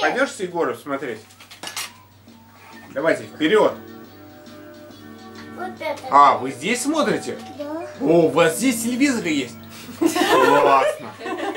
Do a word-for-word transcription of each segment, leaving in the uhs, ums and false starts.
Пойдешь с Егором смотреть? Давайте, вперед! Вот это. А, вы здесь смотрите? Да. О, у вас здесь телевизор есть? Классно!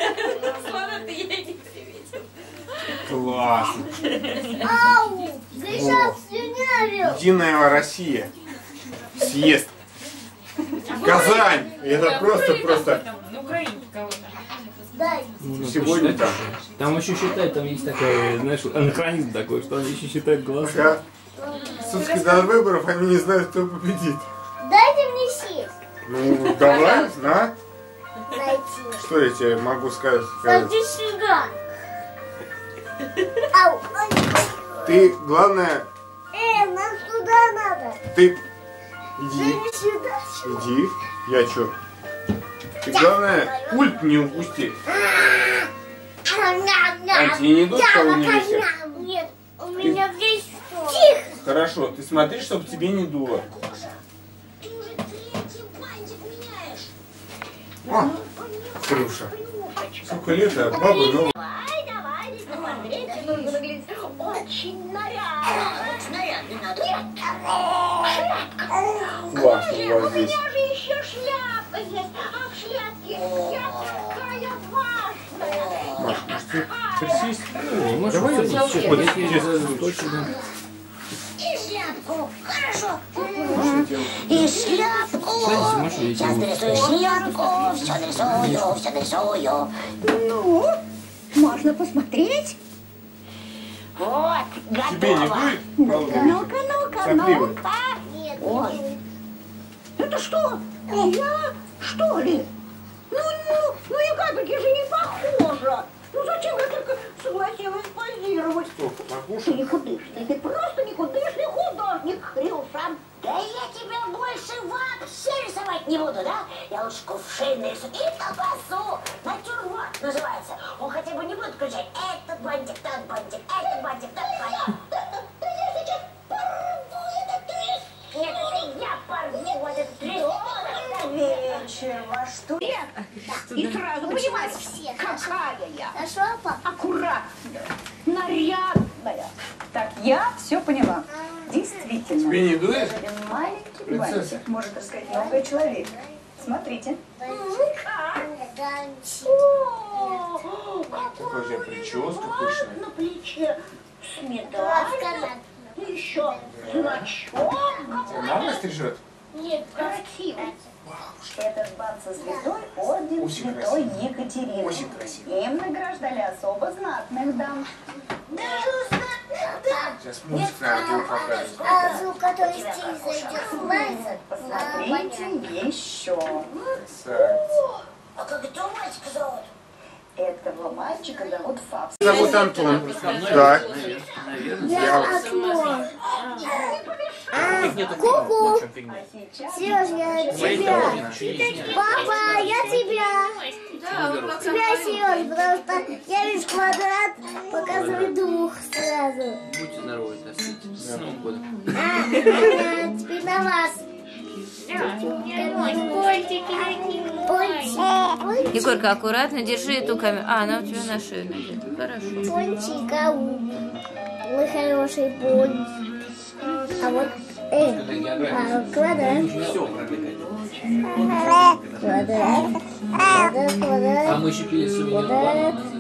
Классно! Ау! Гриша слюнявил! Единая Россия. Съезд. Казань! Это просто, просто... На Украине кого-то. Дай. Сегодня там. Там еще считают, там есть такой, знаешь, анахронизм такой, что они еще считают голоса. Собственно, до выборов они не знают, кто победит. Дайте мне сесть. Ну, давай, на. Найти. Что я тебе могу сказать? Иди сюда. Ау. Ты, главное, Э, нам туда надо. ты... Иди, Иди сюда. иди. Я чё? Ты, главное, пульт не упусти. А тебе не идут по университету? Нет, у меня здесь что? Тихо. Хорошо, ты смотри, чтобы тебе не дуло. Ты уже третий бантик меняешь. О, Круша. Сколько лет, а бабы новые. Давай, давай, посмотреть. Нужно выглядеть очень нарядно. Нарядно надо. Шляпка. Классно у вас У здесь. меня же еще шляпка есть. А в шляпке я такая важная. Маш, может ты присесть? Ну, может, Давай вот я здесь вот вот здесь здесь точно. И шляпку. Хорошо. Слушайте, И шляпку. Садись, Маша, я Сейчас тебе нарисую шляпку. Все нарисую, все нарисую. Ну, можно посмотреть? Вот, тебе не готово. будет? Голубый? Ну-ка, ну-ка, Сопливый. ну-ка. Нет, ой. Это что? Я? Что ли? Ну, ну, ну и капельки же не похожа. Ну зачем я только согласилась позировать? Что, Ты покушай? никудышный, ты просто никудышный художник, Хрюша. Да я тебя больше вообще рисовать не буду, да? Я лучше кувшин нарисую и колбасу. Натюрморт называется. Он хотя бы не будет включать этот бантик, тот бантик, этот бантик, тот бантик. Да я сейчас порву этот лист. Нет, это я порву этот лист. Вечер во что? И сразу понимаете, какая я. Нашел, папа? Аккуратная, нарядная. Так, я все поняла. Действительно. Тебе не дует? Один маленький Принцесса. бантик может рассказать многое человек. Смотрите. Какая у тебя прическа пышная. На плече с медалью. Еще значок. Мама стрижет? Нет, красиво. Этот бант со звездой орден Очень Святой красиво. Екатерины. Очень красиво. Им награждали особо знатных дам. Даже узнать, да. Сейчас мультик на радио покажет. А звук, который стиль зайдет в лайзер. Посмотрите еще. Красавец. А как этого мальчика зовут? Этого мальчика зовут Фабс. Зовут Антон. Да. Я окно. Ку-ку. Сереж, я тебя. Папа, я тебя. Тебя, Сереж, потому что я весь квадрат показываю двух сразу. Будьте здоровы, до встречи. С Новым годом. А, а теперь на вас. Пончик. Егорка, аккуратно держи эту камеру. А, она у тебя на шею надета. Хорошо. Пончик, ау. Мой хороший пончик. А вот, э, а, квадрат. Все пробегает. Квадрат. Квадрат, квадрат. А мы еще пили сувенир. Квадрат.